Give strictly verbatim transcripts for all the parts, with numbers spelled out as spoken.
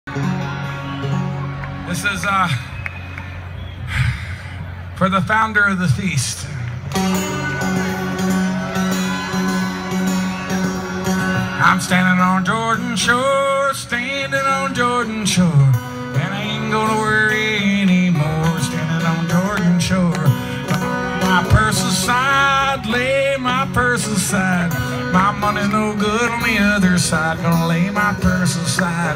This is uh, for the founder of the feast. I'm standing on Jordan Shore, standing on Jordan Shore, and I ain't gonna worry anymore. Standing on Jordan Shore, my purse aside, lay my purse aside. My money's no good on the other side. Gonna lay my purse aside.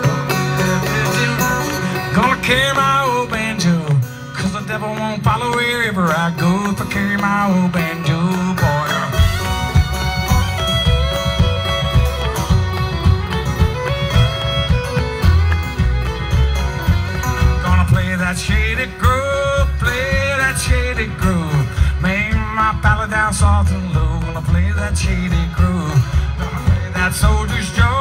Gonna carry my old banjo, cause the devil won't follow wherever I go if I carry my old banjo, boy. Gonna play that shaded grove, play that shaded grove. Make my pallet down soft and low. Gonna play that shaded grove. Gonna play that soldier's joy.